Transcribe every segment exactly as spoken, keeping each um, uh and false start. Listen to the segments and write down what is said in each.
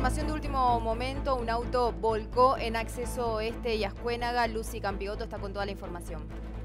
información de último momento, un auto volcó en acceso este y Ascuénaga. Lucy Campigotto está con toda la información.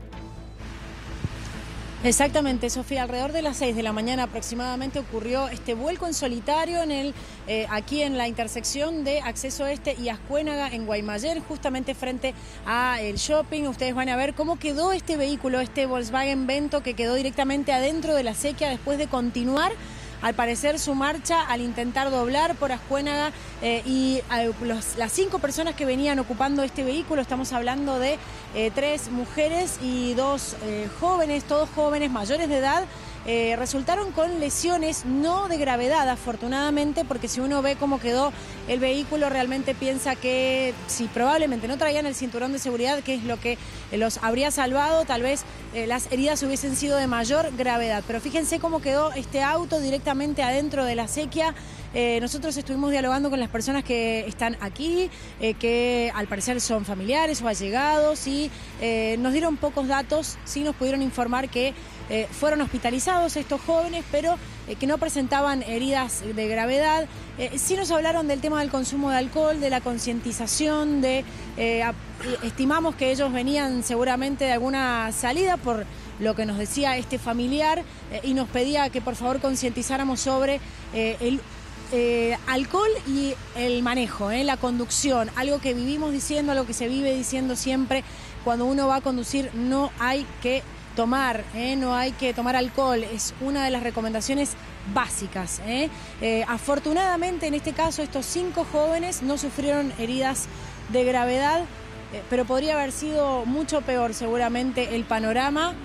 Exactamente, Sofía, alrededor de las seis de la mañana aproximadamente ocurrió este vuelco en solitario en el, eh, aquí en la intersección de Acceso Este y Ascuénaga en Guaymallén, justamente frente al shopping. Ustedes van a ver cómo quedó este vehículo, este Volkswagen Vento, que quedó directamente adentro de la acequia después de continuar, al parecer, su marcha al intentar doblar por Ascuénaga eh, y eh, los, las cinco personas que venían ocupando este vehículo, estamos hablando de eh, tres mujeres y dos eh, jóvenes, todos jóvenes mayores de edad, eh, resultaron con lesiones no de gravedad, afortunadamente, porque si uno ve cómo quedó el vehículo, realmente piensa que si probablemente no traían el cinturón de seguridad, que es lo que los habría salvado, tal vez eh, las heridas hubiesen sido de mayor gravedad. Pero fíjense cómo quedó este auto directamente adentro de la acequia. Eh, nosotros estuvimos dialogando con las personas que están aquí, eh, que al parecer son familiares o allegados, y eh, nos dieron pocos datos. Sí nos pudieron informar que eh, fueron hospitalizados estos jóvenes, pero eh, que no presentaban heridas de gravedad. Eh, sí nos hablaron del tema del consumo de alcohol, de la concientización, de eh, a, estimamos que ellos venían seguramente de alguna salida, por lo que nos decía este familiar, eh, y nos pedía que por favor concientizáramos sobre eh, el Eh, alcohol y el manejo, eh, la conducción, algo que vivimos diciendo, algo que se vive diciendo siempre. Cuando uno va a conducir no hay que tomar, eh, no hay que tomar alcohol, es una de las recomendaciones básicas. Eh. Eh, afortunadamente en este caso estos cinco jóvenes no sufrieron heridas de gravedad, eh, pero podría haber sido mucho peor seguramente el panorama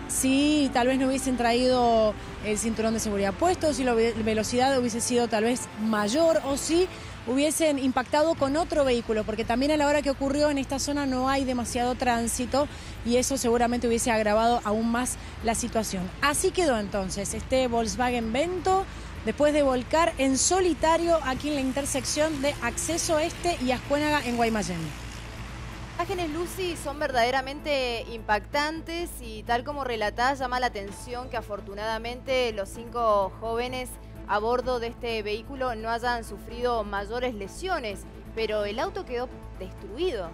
si tal vez no hubiesen traído el cinturón de seguridad puesto, si la velocidad hubiese sido tal vez mayor, o si hubiesen impactado con otro vehículo, porque también a la hora que ocurrió en esta zona no hay demasiado tránsito y eso seguramente hubiese agravado aún más la situación. Así quedó entonces este Volkswagen Vento, después de volcar en solitario aquí en la intersección de Acceso Este y Ascuénaga en Guaymallén. Las imágenes, Lucy, son verdaderamente impactantes y tal como relatás, llama la atención que afortunadamente los cinco jóvenes a bordo de este vehículo no hayan sufrido mayores lesiones, pero el auto quedó destruido.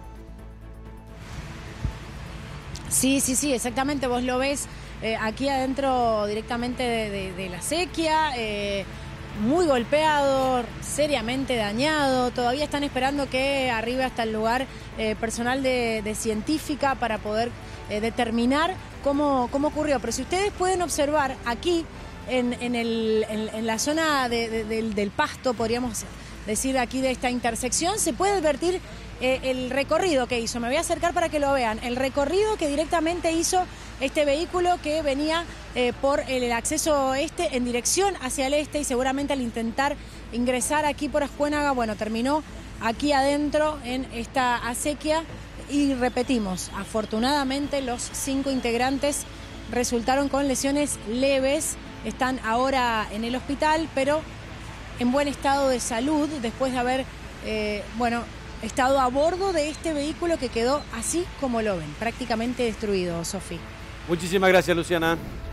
Sí, sí, sí, exactamente, vos lo ves eh, aquí adentro directamente de, de, de la acequia, eh, muy golpeado, seriamente dañado. Todavía están esperando que arribe hasta el lugar eh, personal de, de científica para poder eh, determinar cómo, cómo ocurrió. Pero si ustedes pueden observar aquí en, en, el, en, en la zona de, de, del, del pasto, podríamos decir aquí de esta intersección, se puede advertir eh, el recorrido que hizo. Me voy a acercar para que lo vean. El recorrido que directamente hizo este vehículo que venía eh, por el acceso este en dirección hacia el este, y seguramente al intentar ingresar aquí por Ascuénaga, bueno, terminó aquí adentro en esta acequia. Y repetimos, afortunadamente los cinco integrantes resultaron con lesiones leves, están ahora en el hospital, pero en buen estado de salud después de haber, eh, bueno, estado a bordo de este vehículo que quedó así como lo ven, prácticamente destruido, Sofía. Muchísimas gracias, Luciana.